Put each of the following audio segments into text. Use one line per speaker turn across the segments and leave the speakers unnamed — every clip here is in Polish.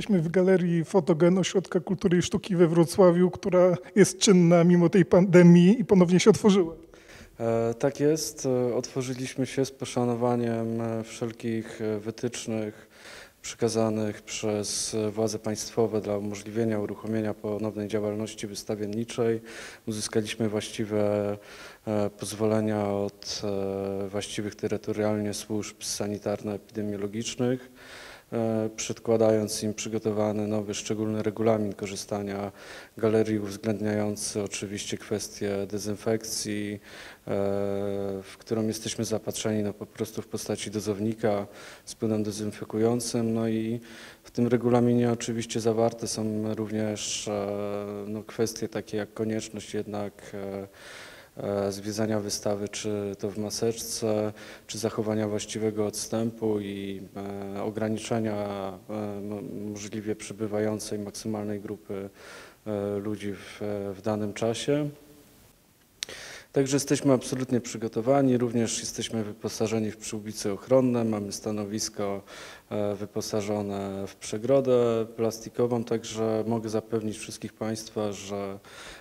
Jesteśmy w Galerii Fotogen Ośrodka Kultury i Sztuki we Wrocławiu, która jest czynna mimo tej pandemii i ponownie się otworzyła.
Tak jest. Otworzyliśmy się z poszanowaniem wszelkich wytycznych przekazanych przez władze państwowe dla umożliwienia uruchomienia ponownej działalności wystawienniczej. Uzyskaliśmy właściwe pozwolenia od właściwych terytorialnie służb sanitarno-epidemiologicznych, przedkładając im przygotowany nowy, szczególny regulamin korzystania galerii, uwzględniający oczywiście kwestię dezynfekcji, w którą jesteśmy zapatrzeni po prostu w postaci dozownika z płynem dezynfekującym. No i w tym regulaminie oczywiście zawarte są również kwestie takie jak konieczność jednak zwiedzania wystawy, czy to w maseczce, czy zachowania właściwego odstępu i ograniczenia możliwie przybywającej maksymalnej grupy ludzi w danym czasie. Także jesteśmy absolutnie przygotowani, również jesteśmy wyposażeni w przyłbice ochronne, mamy stanowisko wyposażone w przegrodę plastikową, także mogę zapewnić wszystkich Państwa, że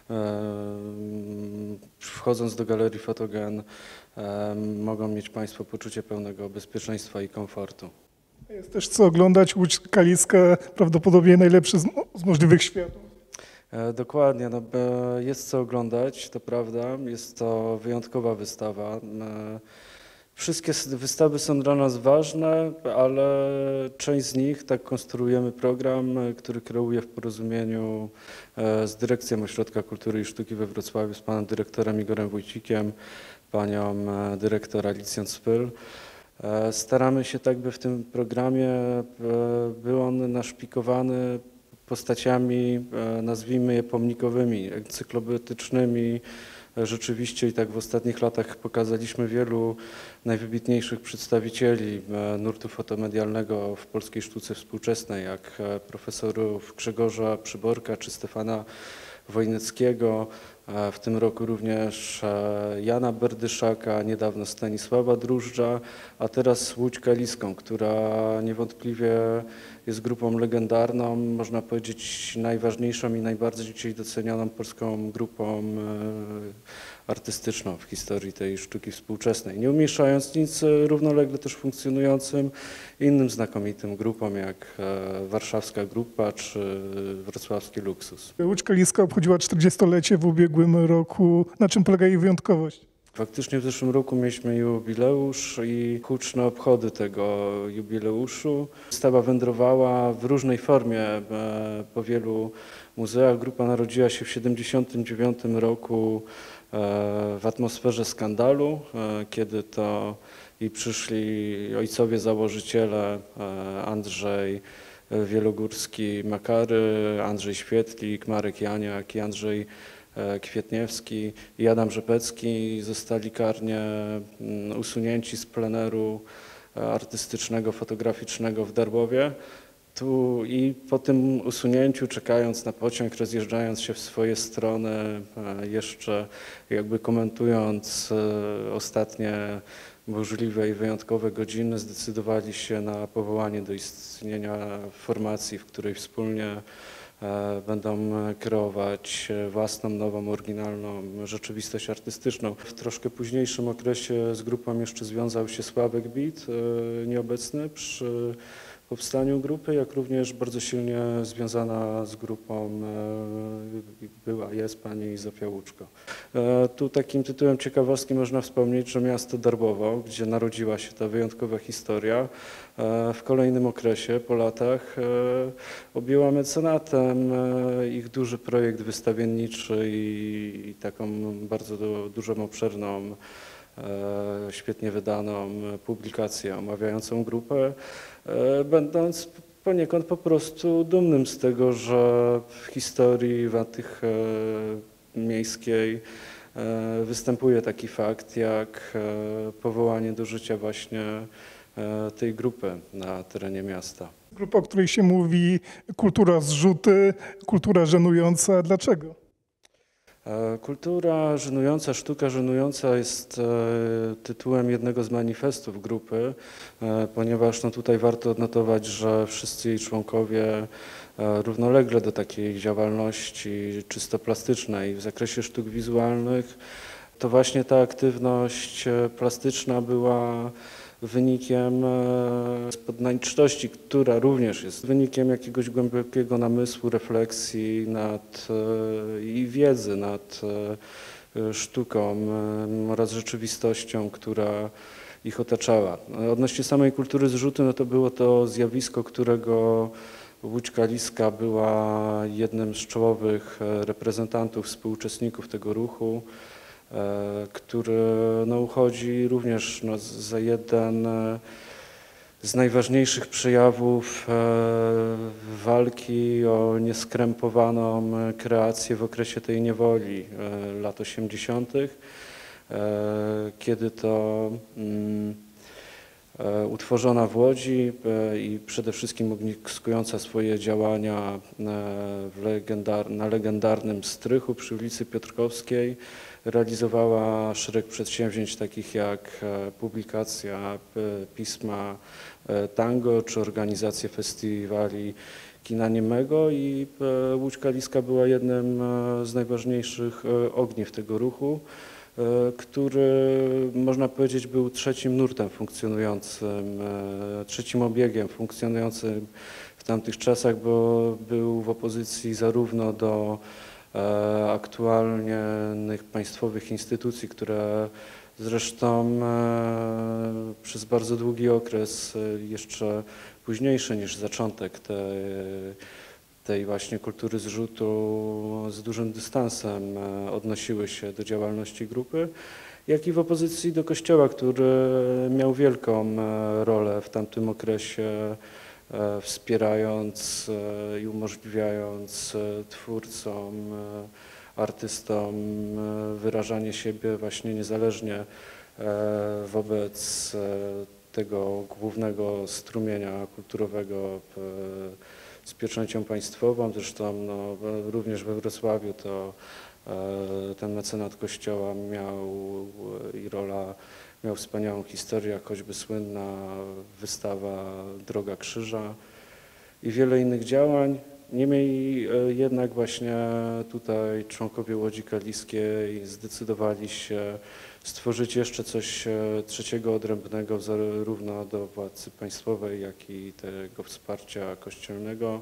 wchodząc do Galerii Fotogen mogą mieć Państwo poczucie pełnego bezpieczeństwa i komfortu.
Jest też co oglądać, Łódź Kaliska prawdopodobnie najlepszy z możliwych światów.
Dokładnie, jest co oglądać, to prawda, jest to wyjątkowa wystawa. Wszystkie wystawy są dla nas ważne, ale część z nich, tak konstruujemy program, który kreuję w porozumieniu z Dyrekcją Ośrodka Kultury i Sztuki we Wrocławiu, z panem dyrektorem Igorem Wójcikiem, panią dyrektor Alicją Spyl. Staramy się tak, by w tym programie był on naszpikowany postaciami, nazwijmy je pomnikowymi, encyklopedycznymi. Rzeczywiście i tak w ostatnich latach pokazaliśmy wielu najwybitniejszych przedstawicieli nurtu fotomedialnego w polskiej sztuce współczesnej, jak profesorów Grzegorza Przyborka czy Stefana Wojneckiego, w tym roku również Jana Berdyszaka, niedawno Stanisława Drużdża, a teraz Łódź Kaliską, która niewątpliwie jest grupą legendarną, można powiedzieć najważniejszą i najbardziej dzisiaj docenioną polską grupą artystyczną w historii tej sztuki współczesnej, nie umieszczając nic równolegle też funkcjonującym innym znakomitym grupom jak Warszawska Grupa czy Wrocławski Luksus.
Łódź Kaliska obchodziła 40-lecie w ubiegłym roku. Na czym polega jej wyjątkowość?
Faktycznie w zeszłym roku mieliśmy jubileusz i huczne obchody tego jubileuszu. Wystawa wędrowała w różnej formie po wielu muzeach. Grupa narodziła się w 1979 roku w atmosferze skandalu, kiedy to i przyszli ojcowie założyciele Andrzej Wielogórski-Makary, Andrzej Świetlik, Marek Janiak i Andrzej Kwietniewski i Adam Rzepecki zostali karnie usunięci z pleneru artystycznego, fotograficznego w Darbowie. Tu i po tym usunięciu, czekając na pociąg, rozjeżdżając się w swoje strony, jeszcze jakby komentując ostatnie burzliwe i wyjątkowe godziny, zdecydowali się na powołanie do istnienia formacji, w której wspólnie będą kreować własną, nową, oryginalną rzeczywistość artystyczną. W troszkę późniejszym okresie z grupą jeszcze związał się Sławek Bit, nieobecny przy powstaniu grupy, jak również bardzo silnie związana z grupą jest pani Zofia Łuczko. Tu takim tytułem ciekawostki można wspomnieć, że miasto Darbowo, gdzie narodziła się ta wyjątkowa historia, w kolejnym okresie, po latach, objęła mecenatem ich duży projekt wystawienniczy i taką bardzo dużą, obszerną, świetnie wydaną publikację omawiającą grupę, będąc poniekąd po prostu dumnym z tego, że w historii miejskiej występuje taki fakt jak powołanie do życia właśnie tej grupy na terenie miasta.
Grupa, o której się mówi kultura zrzuty, kultura żenująca. Dlaczego?
Kultura żenująca, sztuka żenująca jest tytułem jednego z manifestów grupy, ponieważ no tutaj warto odnotować, że wszyscy jej członkowie równolegle do takiej działalności czysto plastycznej w zakresie sztuk wizualnych, to właśnie ta aktywność plastyczna była wynikiem spontaniczności, która również jest wynikiem jakiegoś głębokiego namysłu, refleksji i wiedzy nad sztuką oraz rzeczywistością, która ich otaczała. Odnośnie samej kultury zrzutu, no to było to zjawisko, którego Łódź Kaliska była jednym z czołowych reprezentantów, współuczestników tego ruchu, który no, uchodzi również no, za jeden z najważniejszych przejawów walki o nieskrępowaną kreację w okresie tej niewoli lat 80., kiedy to utworzona w Łodzi i przede wszystkim ogniskująca swoje działania na legendarnym strychu przy ulicy Piotrkowskiej, realizowała szereg przedsięwzięć takich jak publikacja pisma Tango czy organizacja festiwali kina niemego i Łódź Kaliska była jednym z najważniejszych ogniw tego ruchu, który można powiedzieć był trzecim nurtem funkcjonującym, trzecim obiegiem funkcjonującym w tamtych czasach, bo był w opozycji zarówno do aktualnych państwowych instytucji, które zresztą przez bardzo długi okres, jeszcze późniejszy niż zaczątek tej właśnie kultury zrzutu, z dużym dystansem odnosiły się do działalności grupy, jak i w opozycji do Kościoła, który miał wielką rolę w tamtym okresie, wspierając i umożliwiając twórcom, artystom wyrażanie siebie właśnie niezależnie wobec tego głównego strumienia kulturowego z pieczęcią państwową. Zresztą no, również we Wrocławiu to ten mecenat Kościoła miał wspaniałą historię, jak choćby słynna wystawa Droga Krzyża i wiele innych działań. Niemniej jednak właśnie tutaj członkowie Łodzi Kaliskiej zdecydowali się stworzyć jeszcze coś trzeciego, odrębnego zarówno do władzy państwowej, jak i tego wsparcia kościelnego.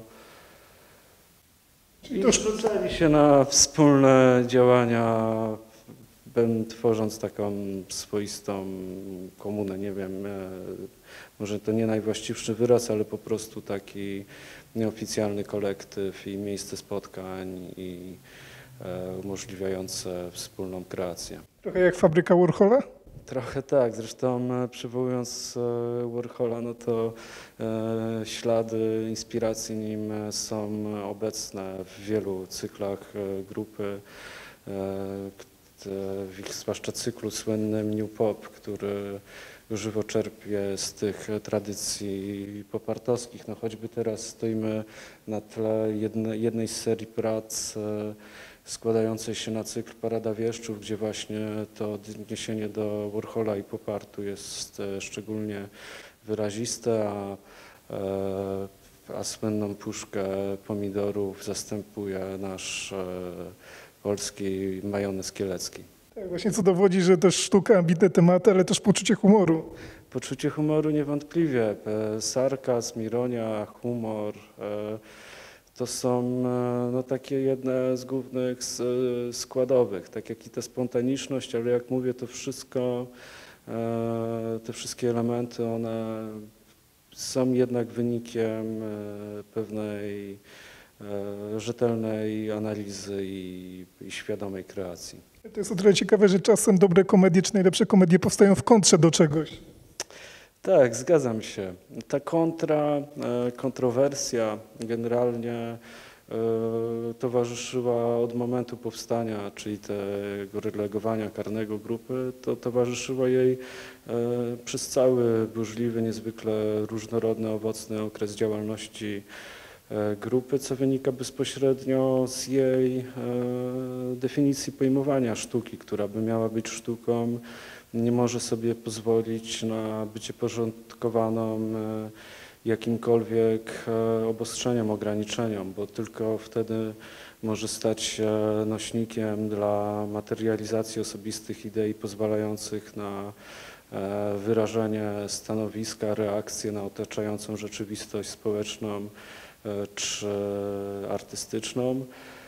I rzucali się na wspólne działania, tworząc taką swoistą komunę, nie wiem, może to nie najwłaściwszy wyraz, ale po prostu taki nieoficjalny kolektyw i miejsce spotkań i umożliwiające wspólną kreację.
Trochę jak fabryka Warhola?
Trochę tak, zresztą przywołując Warhola, no to ślady inspiracji nim są obecne w wielu cyklach grupy, w ich zwłaszcza cyklu słynnym New Pop, który żywo czerpie z tych tradycji popartowskich. No choćby teraz stoimy na tle jednej z serii prac składającej się na cykl Parada Wieszczów, gdzie właśnie to odniesienie do Warhola i popartu jest szczególnie wyraziste, a słynną puszkę pomidorów zastępuje nasz polski majonez kielecki.
Tak, właśnie co dowodzi, że też sztuka, ambitne tematy, ale też poczucie humoru.
Poczucie humoru niewątpliwie. Sarkazm, ironia, humor to są no, takie jedne z głównych składowych, tak jak i ta spontaniczność, ale jak mówię, to wszystko, te wszystkie elementy, one są jednak wynikiem pewnej rzetelnej analizy i świadomej kreacji.
To jest o tyle ciekawe, że czasem dobre komedie czy najlepsze komedie powstają w kontrze do czegoś.
Tak, zgadzam się. Ta kontrowersja generalnie towarzyszyła od momentu powstania, czyli tego relegowania karnego grupy, to towarzyszyło jej przez cały burzliwy, niezwykle różnorodny, owocny okres działalności grupy, co wynika bezpośrednio z jej definicji pojmowania sztuki, która by miała być sztuką, nie może sobie pozwolić na bycie porządkowaną jakimkolwiek obostrzeniom, ograniczeniom, bo tylko wtedy może stać się nośnikiem dla materializacji osobistych idei pozwalających na wyrażenie stanowiska, reakcję na otaczającą rzeczywistość społeczną czy artystyczną.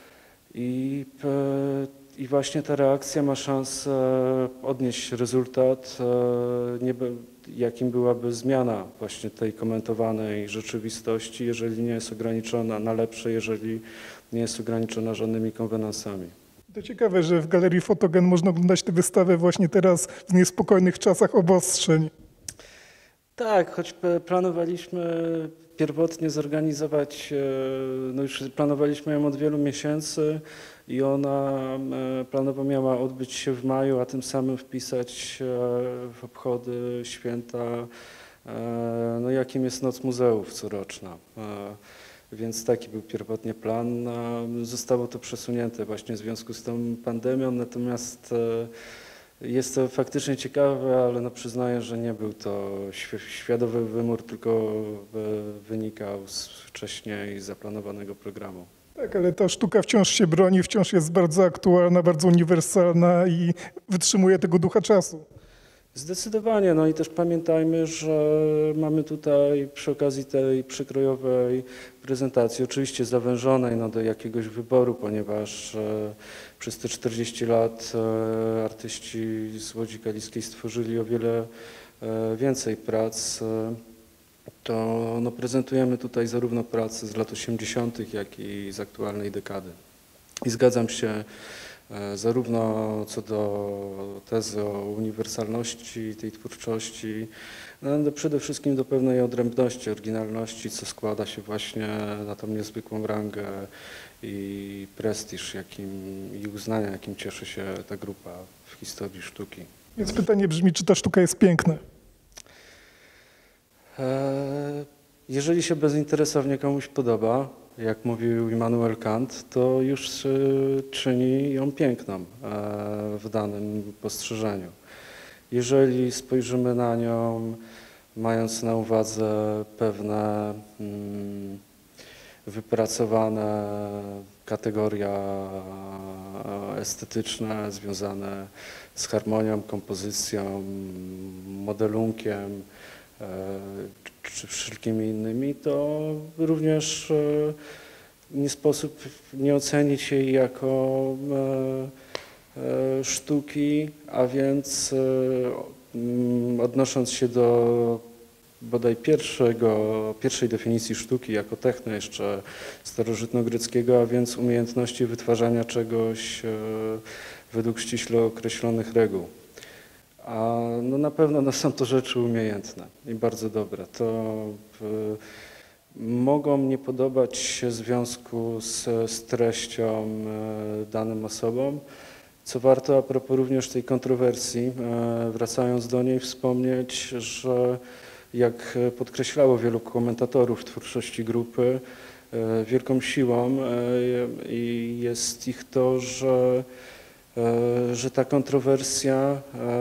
I właśnie ta reakcja ma szansę odnieść rezultat, jakim byłaby zmiana właśnie tej komentowanej rzeczywistości, jeżeli nie jest ograniczona na lepsze, jeżeli nie jest ograniczona żadnymi konwenansami.
To ciekawe, że w Galerii Fotogen można oglądać tę wystawę właśnie teraz w niespokojnych czasach obostrzeń.
Tak, choć planowaliśmy pierwotnie zorganizować, no już planowaliśmy ją od wielu miesięcy i ona planowo miała odbyć się w maju, a tym samym wpisać w obchody święta, no jakim jest Noc Muzeów coroczna. Więc taki był pierwotnie plan. Zostało to przesunięte właśnie w związku z tą pandemią, natomiast jest to faktycznie ciekawe, ale no przyznaję, że nie był to świadomy wymór, tylko wynikał z wcześniej zaplanowanego programu.
Tak, ale ta sztuka wciąż się broni, wciąż jest bardzo aktualna, bardzo uniwersalna i wytrzymuje tego ducha czasu.
Zdecydowanie, no i też pamiętajmy, że mamy tutaj przy okazji tej przekrojowej prezentacji, oczywiście zawężonej do jakiegoś wyboru, ponieważ przez te 40 lat artyści z Łodzi Kaliskiej stworzyli o wiele więcej prac, to no, prezentujemy tutaj zarówno prace z lat 80., jak i z aktualnej dekady. I zgadzam się zarówno co do tezy o uniwersalności tej twórczości, no, ale przede wszystkim do pewnej odrębności, oryginalności, co składa się właśnie na tą niezwykłą rangę i prestiż i uznania, jakim cieszy się ta grupa w historii sztuki.
Więc pytanie brzmi, czy ta sztuka jest piękna?
Jeżeli się bezinteresownie komuś podoba, jak mówił Immanuel Kant, to już czyni ją piękną w danym postrzeżeniu. Jeżeli spojrzymy na nią, mając na uwadze pewne wypracowane kategoria estetyczne związane z harmonią, kompozycją, modelunkiem, czy wszelkimi innymi, to również nie sposób nie ocenić jej jako sztuki, a więc odnosząc się do bodaj pierwszej definicji sztuki jako techno jeszcze starożytnogreckiego, a więc umiejętności wytwarzania czegoś według ściśle określonych reguł. A no na pewno no są to rzeczy umiejętne i bardzo dobre. To mogą nie podobać się w związku z treścią danym osobom, co warto a propos również tej kontrowersji, wracając do niej, wspomnieć, że jak podkreślało wielu komentatorów twórczości grupy, wielką siłą jest ich to, że ta kontrowersja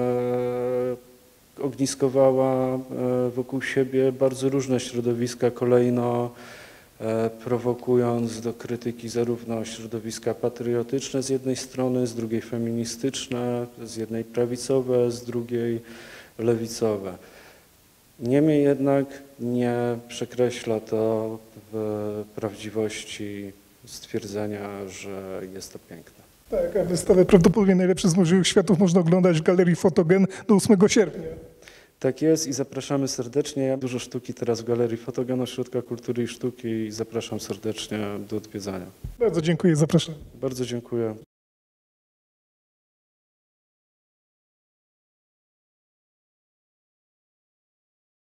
ogniskowała wokół siebie bardzo różne środowiska, kolejno prowokując do krytyki zarówno środowiska patriotyczne z jednej strony, z drugiej feministyczne, z jednej prawicowe, z drugiej lewicowe. Niemniej jednak nie przekreśla to prawdziwości stwierdzenia, że jest to piękne.
Tak, a wystawę prawdopodobnie najlepszy z możliwych światów można oglądać w Galerii Fotogen do 8 sierpnia.
Tak jest i zapraszamy serdecznie. Dużo sztuki teraz w Galerii Fotogen, Ośrodka Kultury i Sztuki i zapraszam serdecznie do odwiedzania.
Bardzo dziękuję, zapraszam.
Bardzo dziękuję.